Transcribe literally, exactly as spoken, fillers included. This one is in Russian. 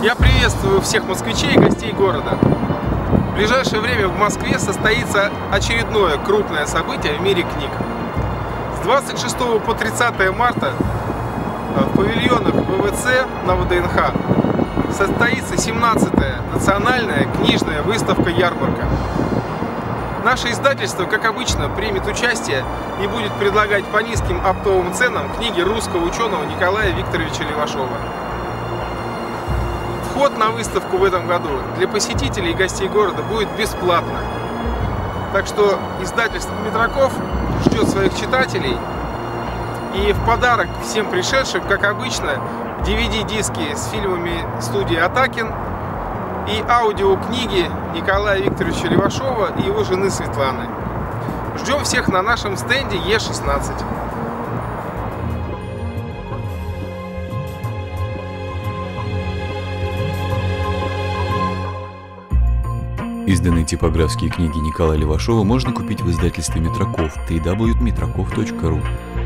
Я приветствую всех москвичей и гостей города. В ближайшее время в Москве состоится очередное крупное событие в мире книг. С двадцать шестого по тридцатое марта в павильонах вэ вэ цэ на вэ дэ эн ха состоится семнадцатая национальная книжная выставка-ярмарка. Наше издательство, как обычно, примет участие и будет предлагать по низким оптовым ценам книги русского ученого Николая Викторовича Левашова. Вход на выставку в этом году для посетителей и гостей города будет бесплатно. Так что издательство Метраков ждет своих читателей. И в подарок всем пришедшим, как обычно, ди ви ди-диски с фильмами студии Атакин и аудиокниги Николая Викторовича Левашова и его жены Светланы. Ждем всех на нашем стенде е шестнадцать. Изданные типографские книги Николая Левашова можно купить в издательстве Метраков дабл ю дабл ю дабл ю точка метраков точка ру.